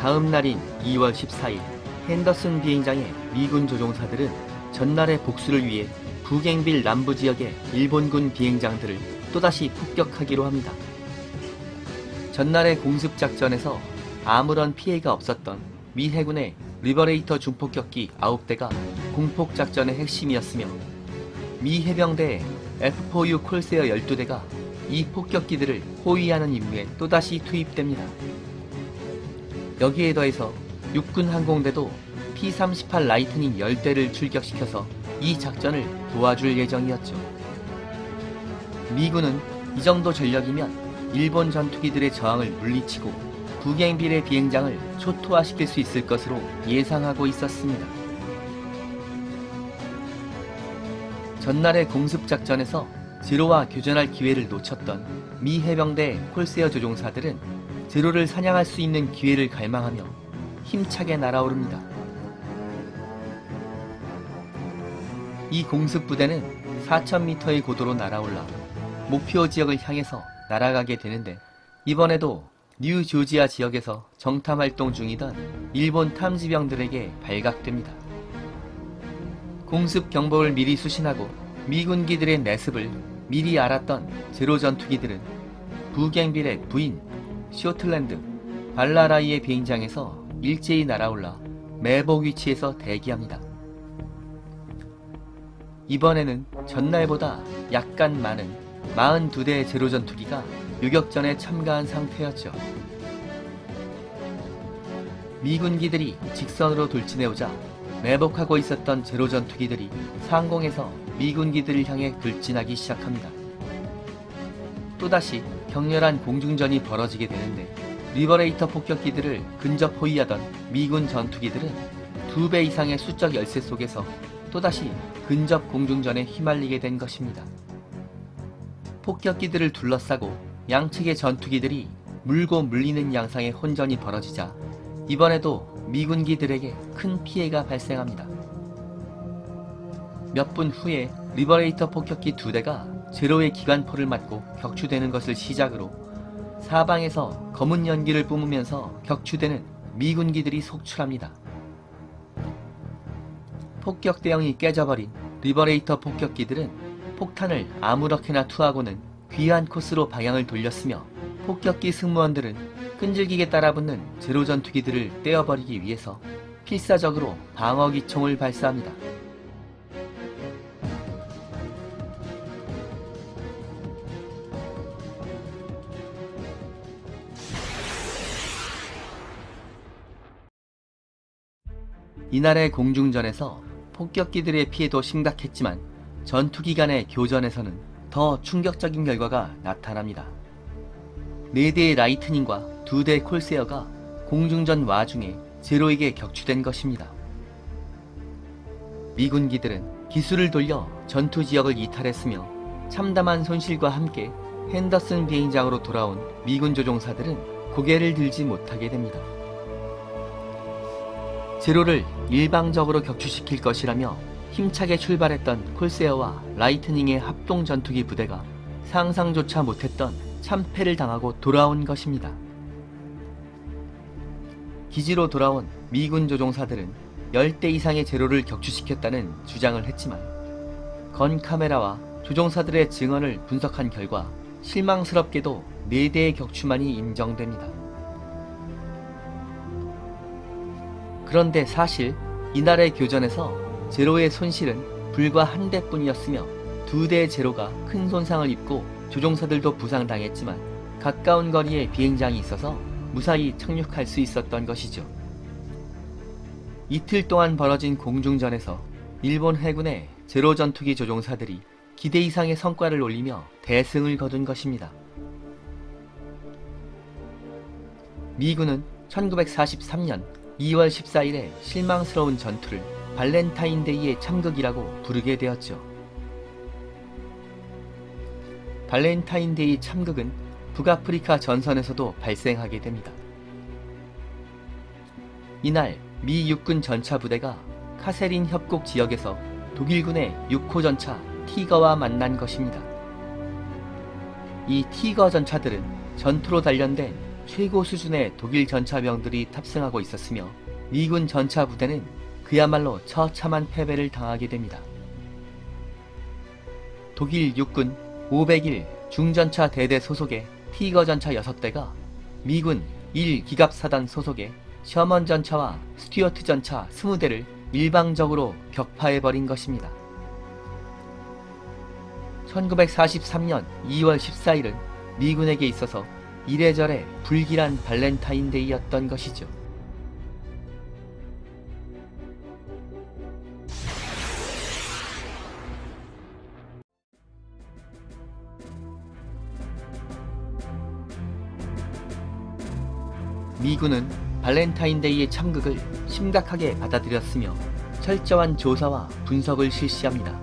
다음 날인 2월 14일 핸더슨 비행장의 미군 조종사들은 전날의 복수를 위해 부갱빌 남부 지역의 일본군 비행장들을 또다시 폭격하기로 합니다. 전날의 공습작전에서 아무런 피해가 없었던 미 해군의 리버레이터 중폭격기 9대가 공폭작전의 핵심이었으며 미 해병대의 F4U 콜세어 12대가 이 폭격기들을 호위하는 임무에 또다시 투입됩니다. 여기에 더해서 육군 항공대도 P-38 라이트닝 10대를 출격시켜서 이 작전을 도와줄 예정이었죠. 미군은 이 정도 전력이면 일본 전투기들의 저항을 물리치고 부갱빌의 비행장을 초토화시킬 수 있을 것으로 예상하고 있었습니다. 전날의 공습작전에서 제로와 교전할 기회를 놓쳤던 미 해병대 콜세어 조종사들은 제로를 사냥할 수 있는 기회를 갈망하며 힘차게 날아오릅니다. 이 공습부대는 4,000m의 고도로 날아올라 목표 지역을 향해서 날아가게 되는데, 이번에도 뉴 조지아 지역에서 정탐 활동 중이던 일본 탐지병들에게 발각됩니다. 공습 경보를 미리 수신하고 미군기들의 내습을 미리 알았던 제로 전투기들은 부갱빌의 부인 쇼틀랜드 발라라이의 비행장에서 일제히 날아올라 매복 위치에서 대기합니다. 이번에는 전날보다 약간 많은 42대의 제로 전투기가 요격전에 참가한 상태였죠. 미군기들이 직선으로 돌진해오자 매복하고 있었던 제로 전투기들이 상공에서 미군기들을 향해 돌진하기 시작합니다. 또다시 격렬한 공중전이 벌어지게 되는데, 리버레이터 폭격기들을 근접 호위하던 미군 전투기들은 2배 이상의 수적 열세 속에서 또다시 근접 공중전에 휘말리게 된 것입니다. 폭격기들을 둘러싸고 양측의 전투기들이 물고 물리는 양상의 혼전이 벌어지자 이번에도 미군기들에게 큰 피해가 발생합니다. 몇 분 후에 리버레이터 폭격기 2대가 제로의 기관포를 맞고 격추되는 것을 시작으로 사방에서 검은 연기를 뿜으면서 격추되는 미군기들이 속출합니다. 폭격 대형이 깨져버린 리버레이터 폭격기들은 폭탄을 아무렇게나 투하고는 귀한 코스로 방향을 돌렸으며, 폭격기 승무원들은 끈질기게 따라붙는 제로 전투기들을 떼어버리기 위해서 필사적으로 방어기총을 발사합니다. 이날의 공중전에서 폭격기들의 피해도 심각했지만 전투기 간의 교전에서는 더 충격적인 결과가 나타납니다. 4대의 라이트닝과 2대의 콜세어가 공중전 와중에 제로에게 격추된 것입니다. 미군기들은 기술을 돌려 전투 지역을 이탈했으며, 참담한 손실과 함께 핸더슨 비행장으로 돌아온 미군 조종사들은 고개를 들지 못하게 됩니다. 제로를 일방적으로 격추시킬 것이라며 힘차게 출발했던 콜세어와 라이트닝의 합동 전투기 부대가 상상조차 못했던 참패를 당하고 돌아온 것입니다. 기지로 돌아온 미군 조종사들은 10대 이상의 제로를 격추시켰다는 주장을 했지만, 건 카메라와 조종사들의 증언을 분석한 결과 실망스럽게도 4대의 격추만이 인정됩니다. 그런데 사실 이날의 교전에서 제로의 손실은 불과 1대뿐이었으며 2대의 제로가 큰 손상을 입고 조종사들도 부상당했지만 가까운 거리에 비행장이 있어서 무사히 착륙할 수 있었던 것이죠. 이틀 동안 벌어진 공중전에서 일본 해군의 제로 전투기 조종사들이 기대 이상의 성과를 올리며 대승을 거둔 것입니다. 미군은 1943년 2월 14일에 실망스러운 전투를 발렌타인데이의 참극이라고 부르게 되었죠. 발렌타인데이 참극은 북아프리카 전선에서도 발생하게 됩니다. 이날 미 육군 전차부대가 카세린 협곡 지역에서 독일군의 6호 전차 티거와 만난 것입니다. 이 티거 전차들은 전투로 단련된 최고 수준의 독일 전차병들이 탑승하고 있었으며 미군 전차 부대는 그야말로 처참한 패배를 당하게 됩니다. 독일 육군 501 중전차 대대 소속의 티거 전차 6대가 미군 1기갑사단 소속의 셔먼 전차와 스튜어트 전차 20대를 일방적으로 격파해버린 것입니다. 1943년 2월 14일은 미군에게 있어서 이래저래 불길한 발렌타인데이였던 것이죠. 미군은 발렌타인데이의 참극을 심각하게 받아들였으며 철저한 조사와 분석을 실시합니다.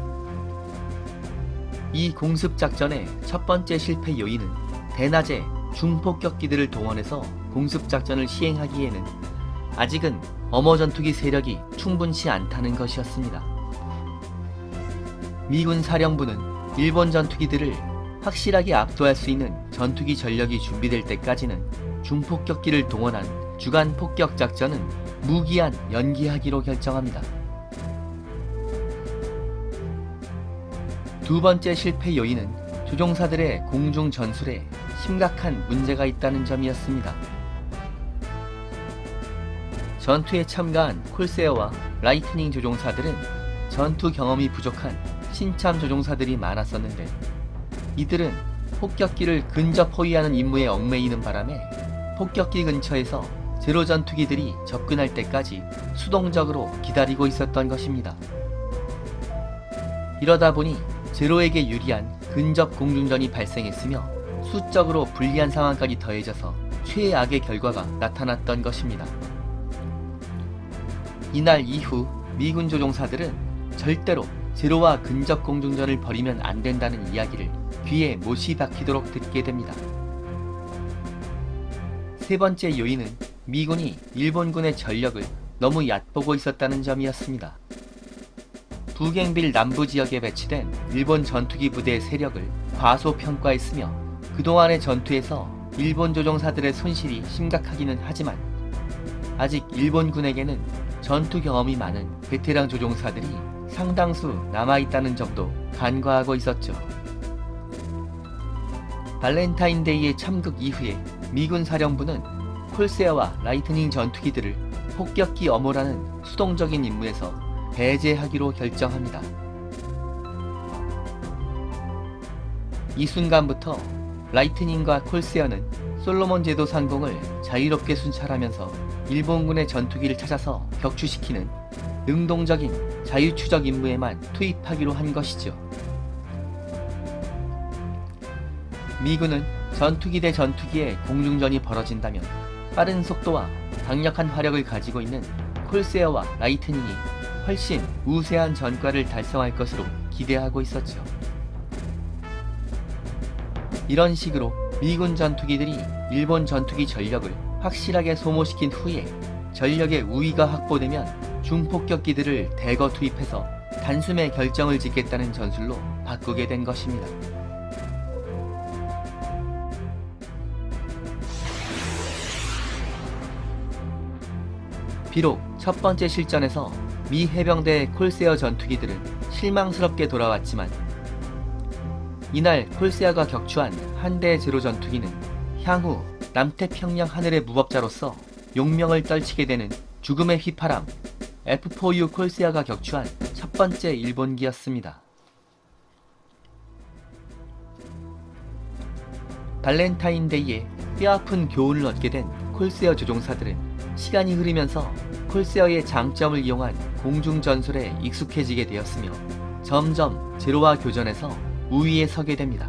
이 공습작전의 첫 번째 실패 요인은 대낮에 중폭격기들을 동원해서 공습작전을 시행하기에는 아직은 엄호전투기 세력이 충분치 않다는 것이었습니다. 미군 사령부는 일본 전투기들을 확실하게 압도할 수 있는 전투기 전력이 준비될 때까지는 중폭격기를 동원한 주간 폭격 작전은 무기한 연기하기로 결정합니다. 두 번째 실패 요인은 조종사들의 공중 전술에 심각한 문제가 있다는 점이었습니다. 전투에 참가한 콜세어와 라이트닝 조종사들은 전투 경험이 부족한 신참 조종사들이 많았었는데 이들은 폭격기를 근접 호위하는 임무에 얽매이는 바람에 폭격기 근처에서 제로 전투기들이 접근할 때까지 수동적으로 기다리고 있었던 것입니다. 이러다 보니 제로에게 유리한 근접 공중전이 발생했으며 수적으로 불리한 상황까지 더해져서 최악의 결과가 나타났던 것입니다. 이날 이후 미군 조종사들은 절대로 제로와 근접 공중전을 벌이면 안 된다는 이야기를 귀에 못이 박히도록 듣게 됩니다. 세 번째 요인은 미군이 일본군의 전력을 너무 얕보고 있었다는 점이었습니다. 부갱빌 남부 지역에 배치된 일본 전투기 부대의 세력을 과소평가했으며 그동안의 전투에서 일본 조종사들의 손실이 심각하기는 하지만 아직 일본군에게는 전투 경험이 많은 베테랑 조종사들이 상당수 남아있다는 점도 간과하고 있었죠. 발렌타인데이의 참극 이후에 미군 사령부는 콜세어와 라이트닝 전투기들을 폭격기 엄호라는 수동적인 임무에서 배제하기로 결정합니다. 이 순간부터 라이트닝과 콜세어는 솔로몬 제도 상공을 자유롭게 순찰하면서 일본군의 전투기를 찾아서 격추시키는 능동적인 자유추적 임무에만 투입하기로 한 것이죠. 미군은 전투기 대 전투기의 공중전이 벌어진다면 빠른 속도와 강력한 화력을 가지고 있는 콜세어와 라이트닝이 훨씬 우세한 전과를 달성할 것으로 기대하고 있었죠. 이런 식으로 미군 전투기들이 일본 전투기 전력을 확실하게 소모시킨 후에 전력의 우위가 확보되면 중폭격기들을 대거 투입해서 단숨에 결정을 짓겠다는 전술로 바꾸게 된 것입니다. 비록 첫 번째 실전에서 미 해병대의 콜세어 전투기들은 실망스럽게 돌아왔지만 이날 콜세어가 격추한 한 대 제로 전투기는 향후 남태평양 하늘의 무법자로서 용명을 떨치게 되는 죽음의 휘파람 F4U 콜세어가 격추한 첫 번째 일본기였습니다. 발렌타인데이에 뼈아픈 교훈을 얻게 된 콜세어 조종사들은 시간이 흐르면서 콜세어의 장점을 이용한 공중전술에 익숙해지게 되었으며 점점 제로와 교전에서 우위에 서게 됩니다.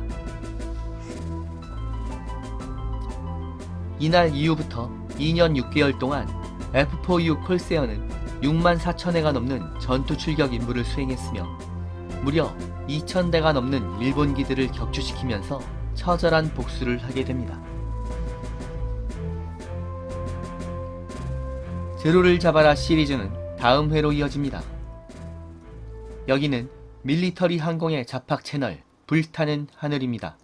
이날 이후부터 2년 6개월 동안 F4U 콜세어는 6만 4천회가 넘는 전투 출격 임무를 수행했으며 무려 2,000대가 넘는 일본기들을 격추시키면서 처절한 복수를 하게 됩니다. 제로를 잡아라 시리즈는 다음 회로 이어집니다. 여기는 밀리터리 항공의 잡학 채널 불타는 하늘입니다.